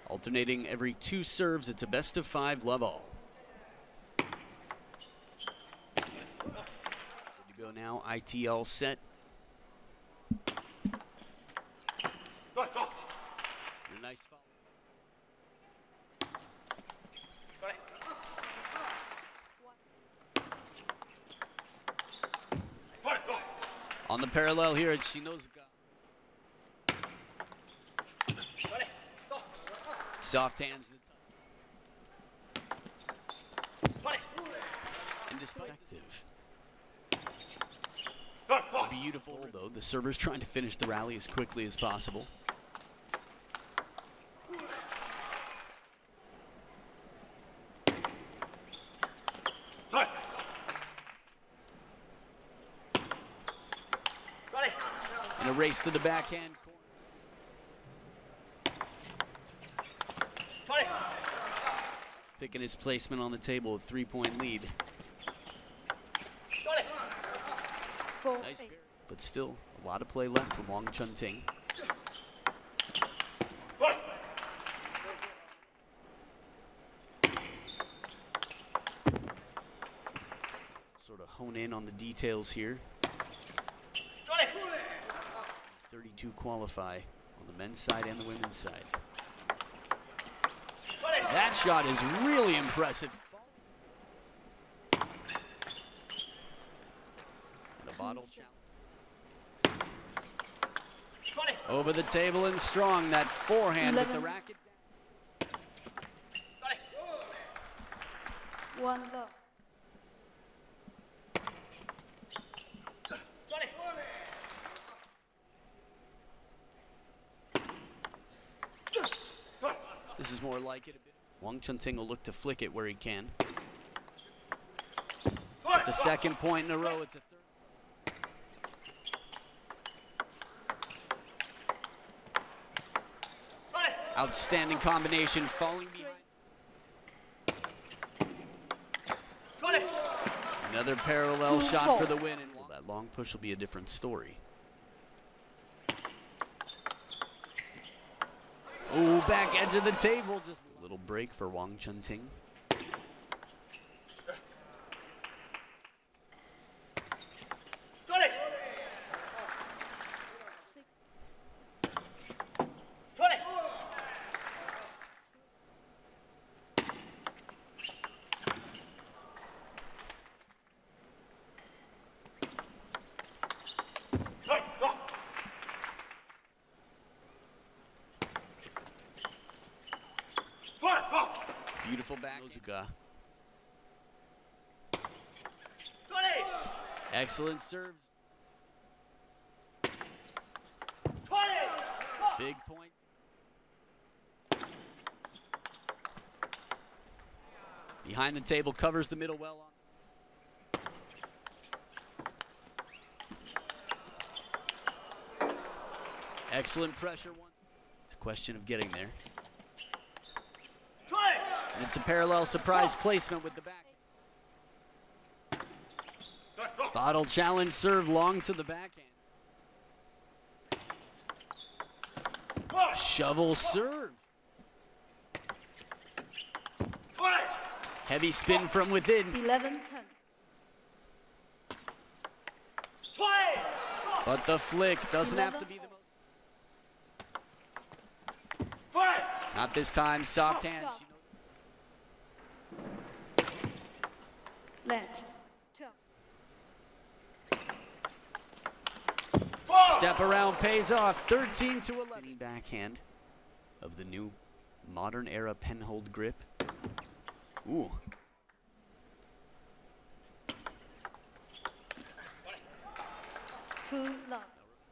Alternating every 2 serves, it's a best of 5 love all. Good to go now, IT all set. A nice follow. On the parallel here at Shinozuka. Soft hands. And effective. Beautiful, though. The server's trying to finish the rally as quickly as possible. In a race to the backhand corner. Picking his placement on the table, a 3-point lead. Nice, but still a lot of play left from Wang Chunting. Sort of hone in on the details here. 32 qualify on the men's side and the women's side. That shot is really impressive. And a bottle challenge. Over the table and strong. That forehand with the racket. 1 love. This is more like it a bit. Wang Chunting will look to flick it where he can. With the second point in a row, it's a third. Outstanding combination, falling behind. Another parallel shot for the win, and that long push will be a different story. Ooh, back edge of the table. Just a little break for Wang Chunting. Beautiful back. Excellent serves. Big point. Behind the table, covers the middle well on. Excellent pressure once. It's a question of getting there. And it's a parallel surprise placement with the back. Bottle challenge serve long to the backhand. Shovel serve. Heavy spin from within. 11-10. But the flick doesn't have to be the most. Not this time, soft hands. Let. Step around pays off. 13-11. Backhand of the new modern era penhold grip. Ooh. Two love.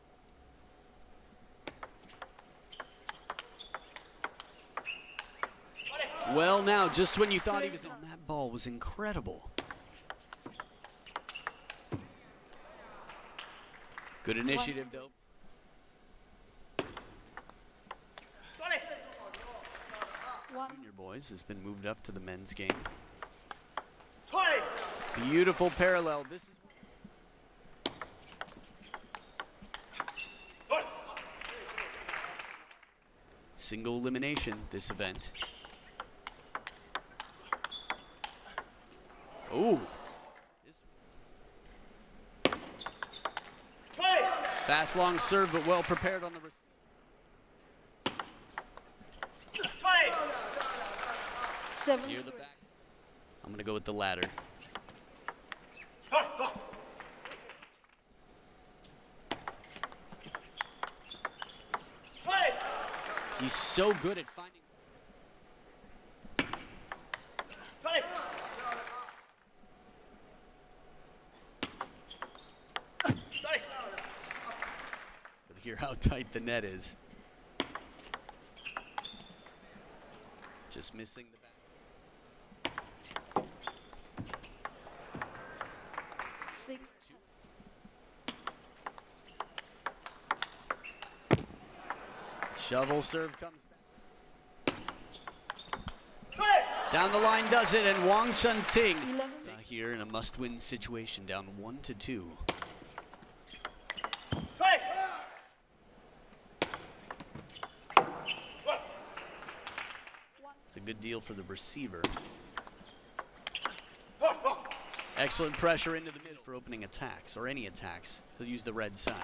Well, now, just when you thought he was on, that ball was incredible. Good initiative, though. Junior boys has been moved up to the men's game. Beautiful parallel. This is single elimination this event. Ooh. Fast long serve, but well prepared on the receive. Near the back. I'm gonna go with the ladder. He's so good at finding. But hear how tight the net is. Just missing the back. Shovel serve comes back. Down the line does it, and Wang Chunting here in a must-win situation, down 1-2. It's a good deal for the receiver. Excellent pressure into the middle for opening attacks, or any attacks. He'll use the red side.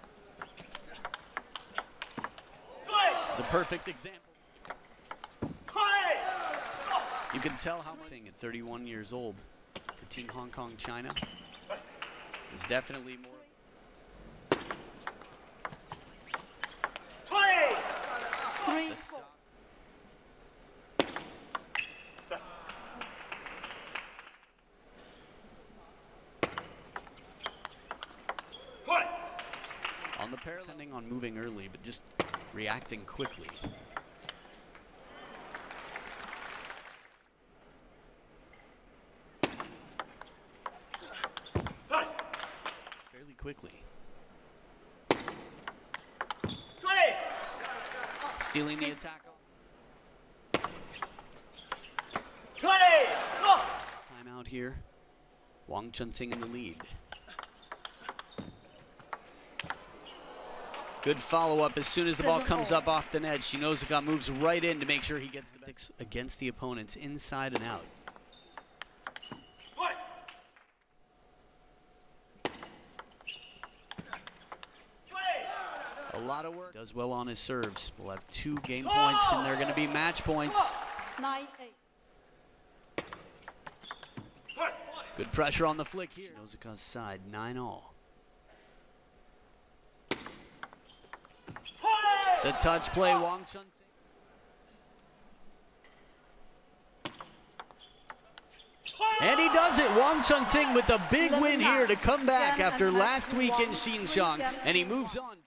It's a perfect example. You can tell how much at 31 years old for Team Hong Kong China is definitely more. On the parallel, on moving early, but just reacting quickly. Fairly quickly. Stealing the attack. Timeout here. Wang Chunting in the lead. Good follow-up as soon as the ball comes up off the net. Shinozuka moves right in to make sure he gets the picks against the opponents inside and out. A lot of work. Does well on his serves. We'll have 2 game points, and they're going to be match points. 9-8. Good pressure on the flick here. Shinozuka's side, 9-all. The touch play, Wang Chunting. And he does it. Wang Chunting with a big win here to come back after last week in Xinxiang, and he moves on.